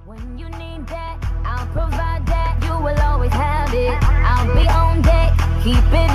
When you need that, I'll provide that. You will always have it. I'll be on deck, keep it